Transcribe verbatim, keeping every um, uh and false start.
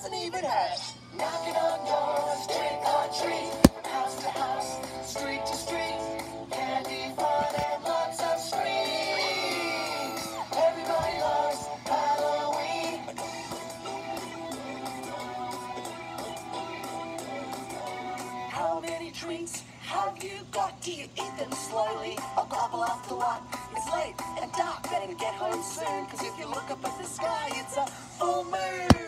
doesn't even have. Knocking on doors, trick or treat, house to house, street to street, candy, fun, and lots of screams. Everybody loves Halloween. How many treats have you got? Do you eat them slowly or gobble up the lot? It's late and dark, better get home soon, cause if you look up at the sky, it's a full moon.